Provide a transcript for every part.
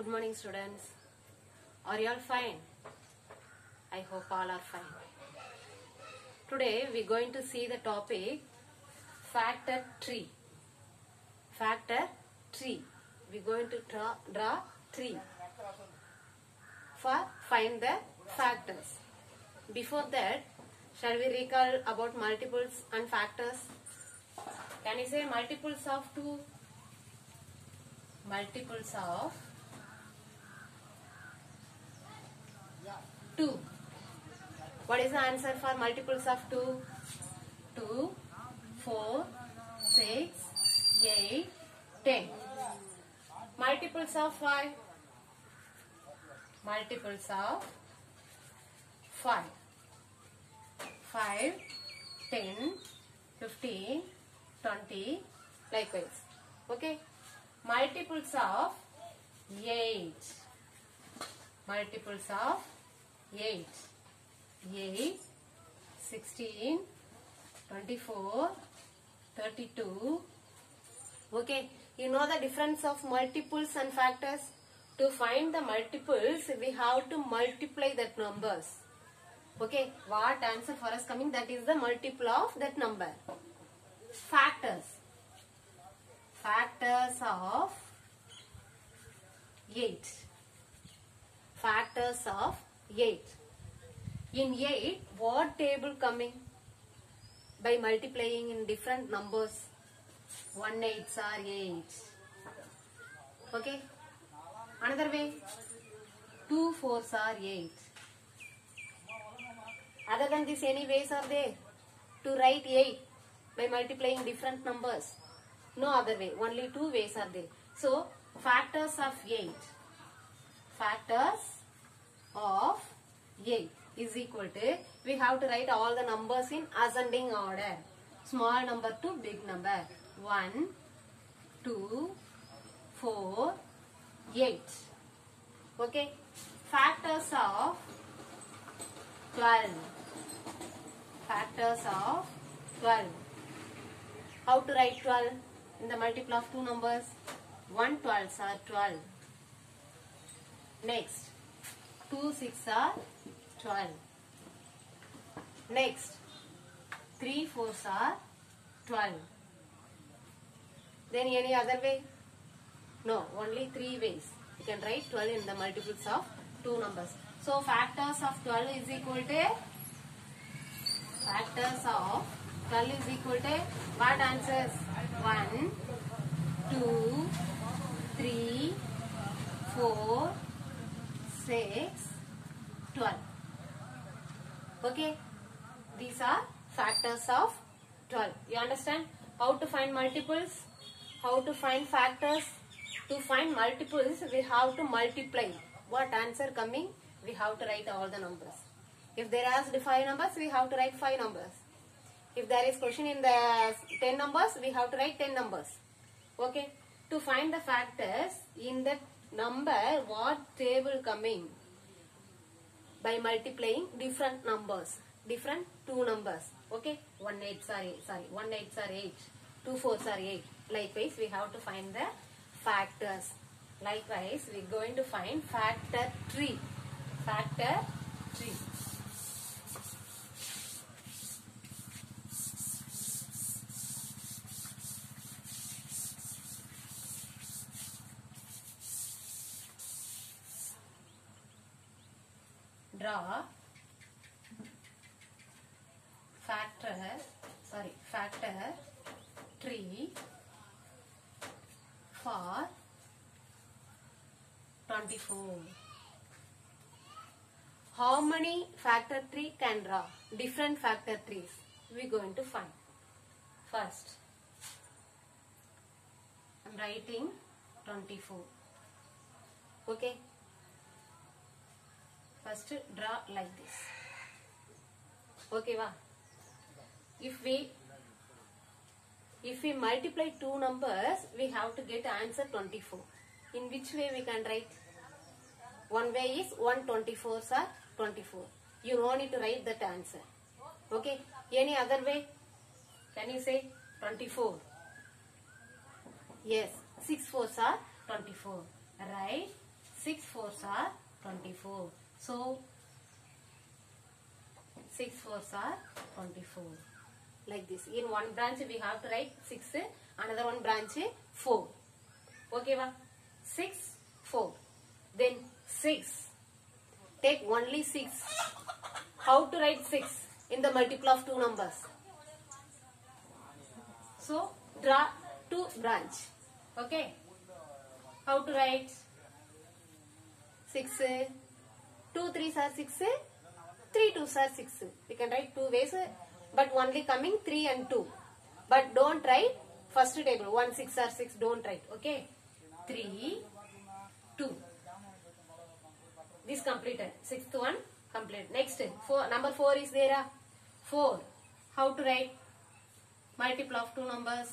Good morning, students. Are you all fine? I hope all are fine. Today we are going to see the topic factor tree. Factor tree. We are going to draw tree for find the factors. Before that, shall we recall about multiples and factors? Can you say multiples of 2? Multiples of 2. What is the answer for multiples of 2? 2, 4, 6, 8, 10. Multiples of 5? Multiples of 5. 5, 10, 15, 20, likewise. Okay. Multiples of 8. Multiples of 8. 8, 16, 24, 32. Okay. You know the difference of multiples and factors? To find the multiples, we have to multiply that numbers. Okay. What answer for us coming? That is the multiple of that number. Factors. Factors of 8. Factors of 8. In 8, what table coming? By multiplying in different numbers. 1 8s are 8. Okay. Another way. 2 4s are 8. Other than this, any ways are there? To write 8 by multiplying different numbers. No other way. Only 2 ways are there. So, factors of 8. Factors of 8 is equal to, we have to write all the numbers in ascending order. Small number to big number. 1, 2, 4, 8. Okay. Factors of 12. Factors of 12. How to write 12? In the multiple of two numbers, 1 12s are 12. Next, 2 6s are 12. Next, 3 4s are 12. Then any other way? No, only 3 ways. You can write 12 in the multiples of two numbers. So, factors of 12 is equal to, factors of 12 is equal to, what answers? 1, 2, 3, 4, 6, 12. Okay. These are factors of 12. You understand? How to find multiples? How to find factors? To find multiples, we have to multiply. What answer coming? We have to write all the numbers. If there are 5 numbers, we have to write 5 numbers. If there is question in the 10 numbers, we have to write 10 numbers. Okay. To find the factors in that number, what table coming? By multiplying different numbers. Different 2 numbers. Okay. 1 8s are 8. Sorry. 1 8s are 8. 2 4s are 8. Likewise, we have to find the factors. Likewise, we are going to find factor tree. Factor tree. Draw factor tree for 24. How many factor tree can draw? Different factor trees we are going to find. First, I am writing 24. Okay. First, draw like this. Okay, va? If we multiply 2 numbers, we have to get answer 24. In which way we can write? One way is 1 24s are 24. You don't need to write that answer. Okay. Any other way? Can you say 24? Yes. 6 4s are 24. Write 6 fours are 24. So 6 fours are 24. Like this. In one branch we have to write 6, another one branch 4. Okay, va? 6, 4. Then 6. Take only 6. How to write 6 in the multiple of two numbers? So draw two branch. Okay. How to write 6? 2 3s are 6. 3 2s are 6. We can write two ways, but only coming 3 and 2. But don't write first table 1 6 or 6. Don't write. Okay. 3 2. This completed. Sixth one complete. Next 4. Number 4 is there. 4. How to write? Multiple of two numbers.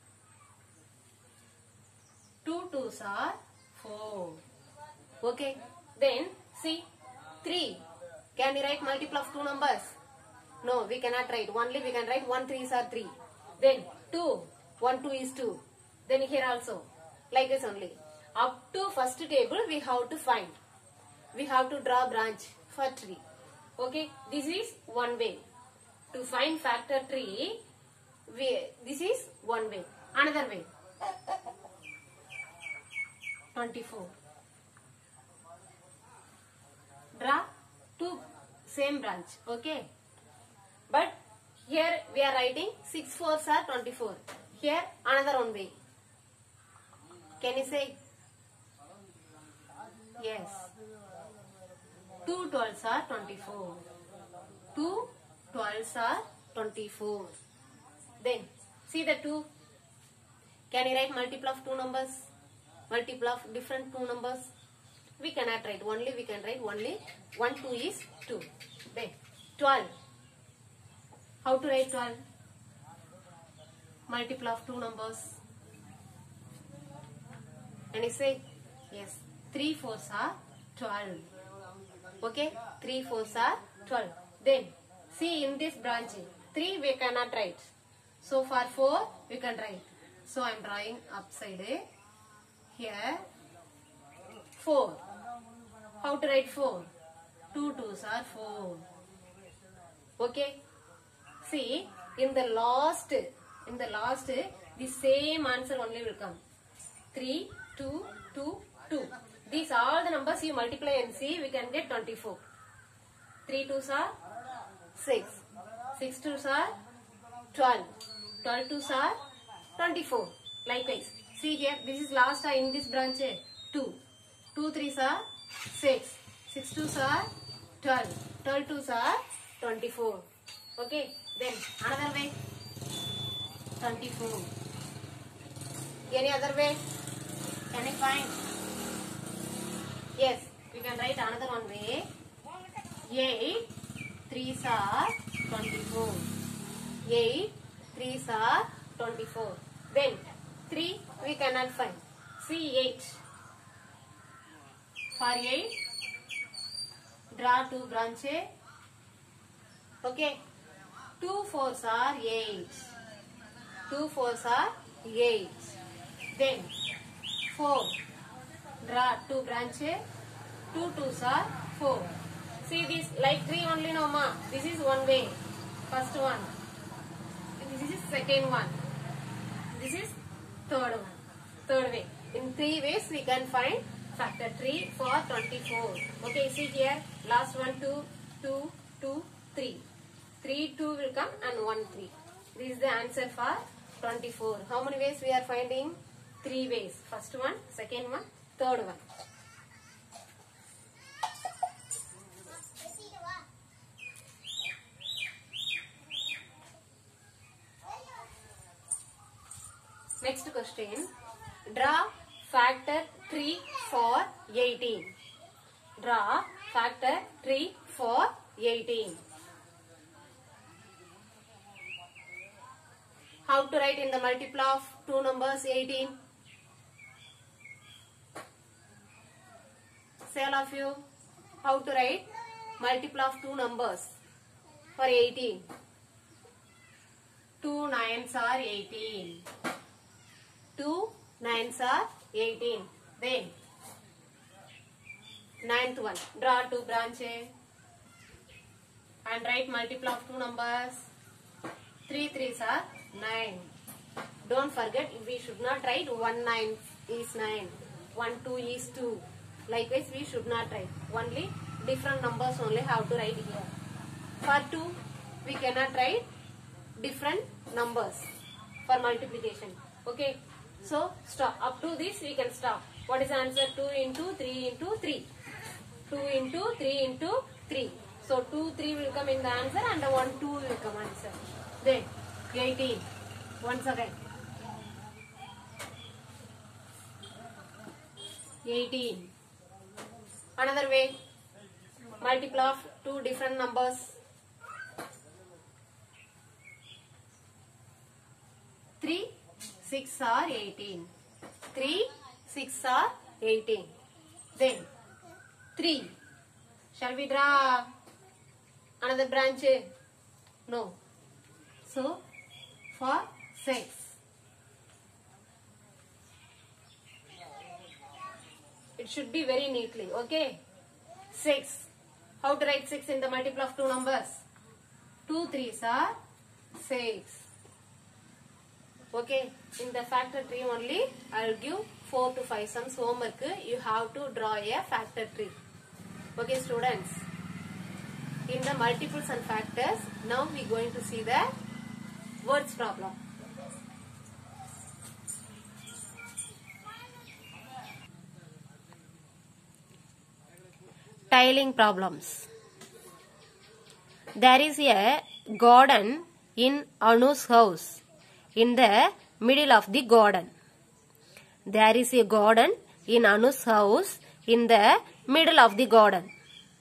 2 2s are 4. Okay. Then see 3. Can we write multiple of two numbers? No, we cannot write. Only we can write 1 3s are 3. Then 2. 1 2 is 2. Then here also. Like this only. Up to first table we have to find. We have to draw branch for 3. Okay. This is one way. To find factor 3, this is one way. Another way. 24. Draw two same branch. Okay. But here we are writing 6 4s are 24. Here another one way. Can you say? Yes. 2 12s are 24. 2 12s are 24. Then see the 2. Can you write multiple of two numbers? Multiple of different two numbers? We cannot write. Only we can write only 1 2 is 2. Then 12. How to write 12? Multiple of two numbers. Can you say? Yes. 3 4s are 12. Okay. 3 4s are 12. Then see in this branch 3 we cannot write. So for 4 we can write. So I am drawing upside. Here 4. How to write 4? 2 2s are 4. Okay. See in the last the same answer only will come. 3 2 2 2. These all the numbers you multiply and see, we can get 24. 3 2s are 6. 6 2s are 12. 12 2s are 24. Likewise. See here, this is last in this branch 2. 2 3s are 6. 6 2s are 12. 12 2s are 24. Okay. Then another way. 24. Any other way? Can you find? Yes, we can write another one way. 8 3s are 24. 8 3s are 24. Then 3 we cannot find. See 8. For 8, draw two branches. Okay. 2 4s are 8. 2 4s are 8. Then 4. Draw two branches. 2 2s are 4. See this like 3 only no ma. This is one way. First one. This is second one. This is third one. Third way. In 3 ways we can find factor 3 for 24. Okay, see here. Last one 2, 2, 2, 3. 3 2 will come and 1 3. This is the answer for 24. How many ways we are finding? 3 ways. First one, second one, third one. Next question. Draw factor 3 for 18. Draw factor 3 for 18. How to write in the multiple of two numbers 18? Say all of you. How to write multiple of two numbers for 18? 2 9s are 18. 2 9s are 18. Then Ninth one. Draw two branches and write multiple of two numbers. 3 3s are 9. Don't forget, we should not write 1 9 is 9. 1 2 is 2. Likewise, we should not write. Only different numbers only have to write here. For 2, we cannot write different numbers for multiplication. Okay. So, stop. Up to this, we can stop. What is the answer? 2 into 3 into 3. 2 into 3 into 3. So 2 3 will come in the answer and 1 2 will come answer. Then 18. Once again. 18. Another way. Multiple of two different numbers. 3 6 are 18. 3 6 are 18. Then 3. Shall we draw another branch? No. So, for 6. It should be very neatly. Okay. 6. How to write 6 in the multiple of two numbers? 2 3s are 6. Okay. In the factor tree only, I will give 4 to 5 sums homework. You have to draw a factor tree. Okay, students. In the multiples and factors, now we are going to see the words problem. Tiling problems. There is a garden in Anu's house. In the middle of the garden. There is a garden in Anu's house. In the middle of the garden.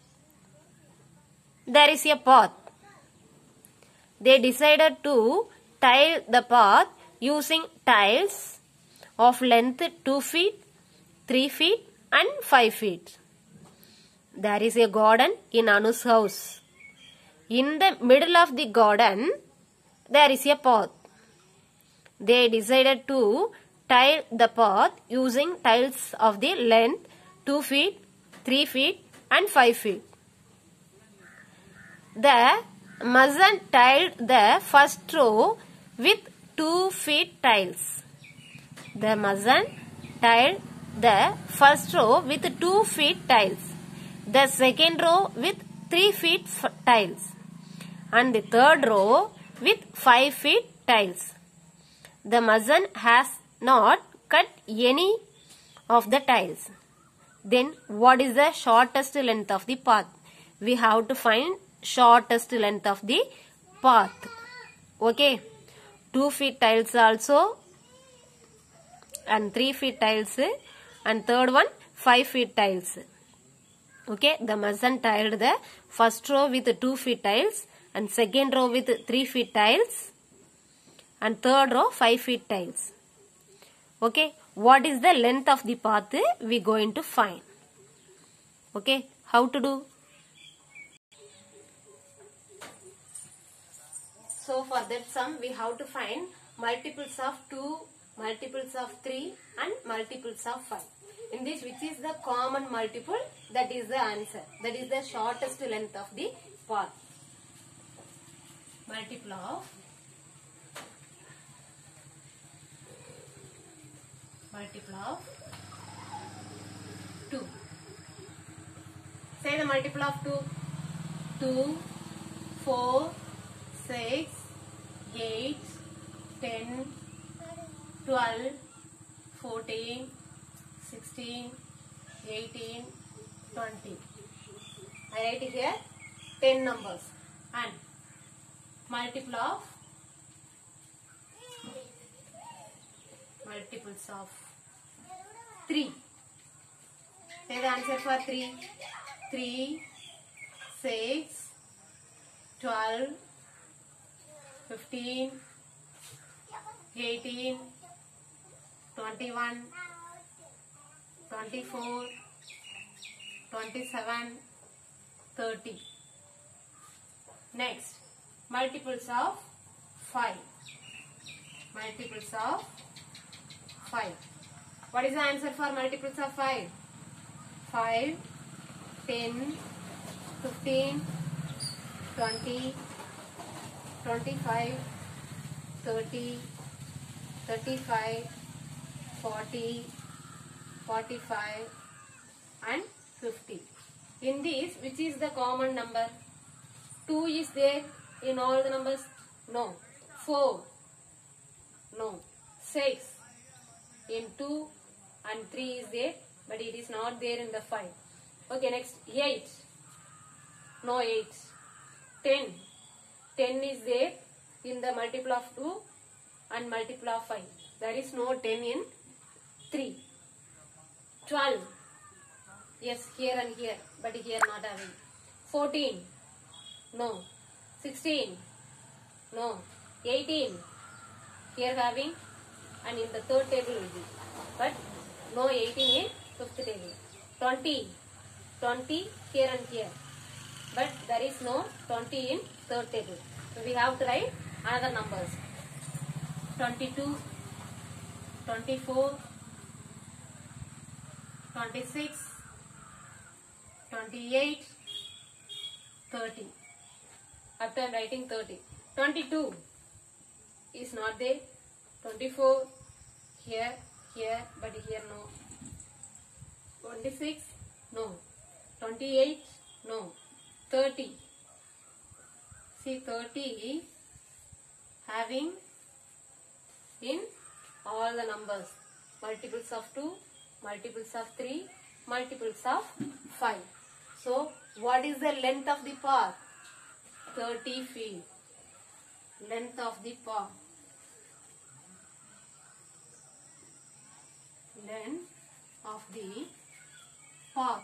There is a path. They decided to tile the path using tiles of length 2 feet, 3 feet and 5 feet. There is a garden in Anu's house. In the middle of the garden, there is a path. They decided to tile the path using tiles of the length 2 feet, 3 feet and 5 feet. The mason tiled the first row with 2 feet tiles. The mason tiled the first row with 2 feet tiles. The second row with 3 feet tiles. And the third row with 5 feet tiles. The mason has not cut any of the tiles. Then what is the shortest length of the path? We have to find shortest length of the path. Okay. 2 feet tiles also. And 3 feet tiles. And third one 5 feet tiles. Okay. The mason tiled the first row with 2 feet tiles. And second row with 3 feet tiles. And third row 5 feet tiles. Okay. What is the length of the path? We are going to find. Okay. How to do? So for that sum, we have to find multiples of 2, multiples of 3 and multiples of 5. In this, which is the common multiple, that is the answer. That is the shortest length of the path. Multiple of 2. Say the multiple of 2. 2, 4, 6, 8, 10, 12, 14, 16, 18, 20. I write here 10 numbers. And multiples of 3. Say the answer for 3. 3, 6, 12, 15, 18, 21, 24, 27, 30. Next, multiples of 5. Multiples of 5. What is the answer for multiples of 5? 5, 10, 15, 20, 25, 30, 35, 40, 45 and 50. In this, which is the common number? 2 is there in all the numbers? No. 4? No. 6 in 2 and 3 is there, but it is not there in the 5. Okay, next 8. No 8. 10. 10 is there in the multiple of 2 and multiple of 5. There is no 10 in 3. 12. Yes, here and here, but here not having. 14. No. 16. No. 18. Here having, and in the third table will be. But no 18 in fifth table. 20. 20 here and here. But there is no 20 in third table. So we have to write another numbers. 22, 24, 26, 28, 30. After I am writing 30. 22 is not there. 24 here, here, but here no. 26 no. 28 no. 30. See, 30 having in all the numbers. Multiples of 2, multiples of 3, multiples of 5. So, what is the length of the path? 30 feet. Length of the path. Length of the path.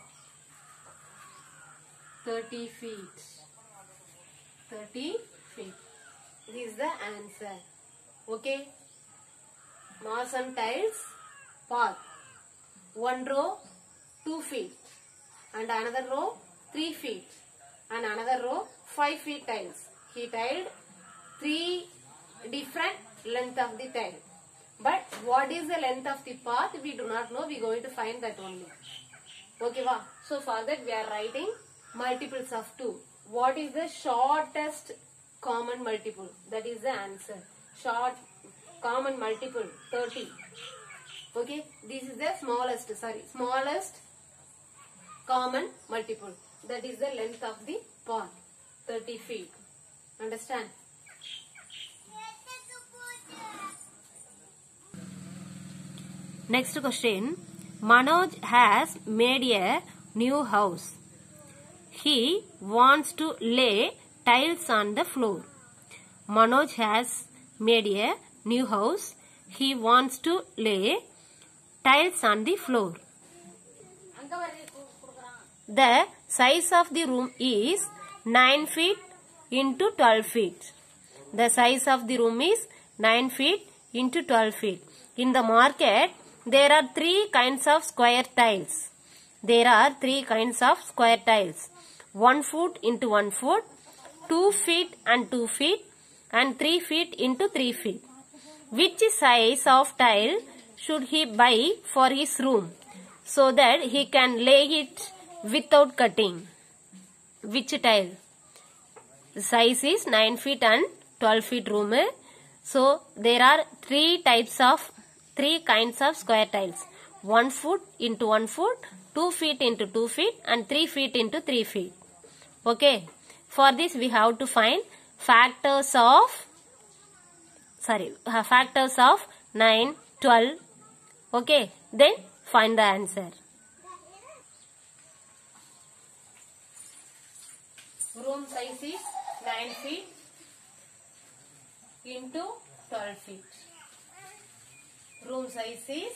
30 feet. 30 feet. This is the answer. Okay. Mass and tiles path. One row 2 feet and another row 3 feet and another row 5 feet tiles. He tiled 3 different length of the tile. But what is the length of the path? We do not know. We are going to find that only. Okay, wow. So for that we are writing multiples of 2. What is the shortest common multiple? That is the answer. Short common multiple 30. Okay, this is the smallest common multiple. That is the length of the path, 30 feet. Understand? Next question. Manoj has made a new house. He wants to lay tiles on the floor. Manoj has made a new house. He wants to lay tiles on the floor. The size of the room is 9 feet into 12 feet. The size of the room is 9 feet into 12 feet. In the market, there are 3 kinds of square tiles. There are 3 kinds of square tiles. 1 foot into 1 foot, 2 feet and 2 feet, and 3 feet into 3 feet. Which size of tile should he buy for his room so that he can lay it without cutting? Which tile? The size is 9 feet and 12 feet room. So there are 3 kinds of square tiles. 1 foot into 1 foot, 2 feet into 2 feet, and 3 feet into 3 feet. Okay. For this we have to find factors of 9, 12. Okay. Then find the answer. Room size is 9 feet into 12 feet. Room size is,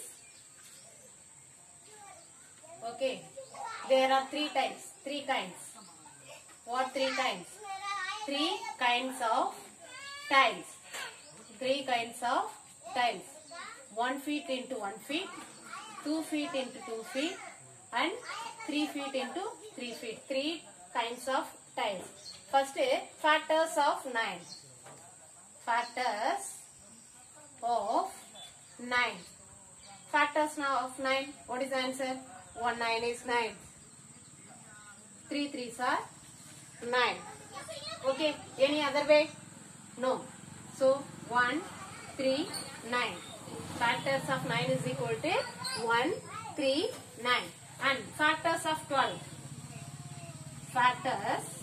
okay, there are 3 types, 3 kinds. What 3 kinds? 3 kinds of tiles. 3 kinds of tiles. 1 feet into 1 feet, 2 feet into 2 feet, and 3 feet into 3 feet. 3 kinds of tiles. First, factors of 9. Factors of 9. Factors now of 9. What is the answer? 1 9 is 9. 3 3s are 9. Okay. Any other way? No. So 1, 3, 9. Factors of 9 is equal to 1, 3, 9. And factors of 12. Factors